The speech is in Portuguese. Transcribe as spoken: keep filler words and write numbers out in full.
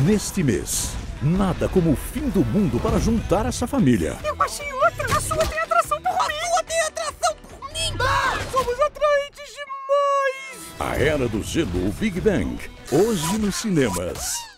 Neste mês, nada como o fim do mundo para juntar essa família. Eu achei outra! A sua tem atração por mim! A sua tem atração por mim! Ah, somos atraentes demais! A Era do Gelo Big Bang, hoje nos cinemas.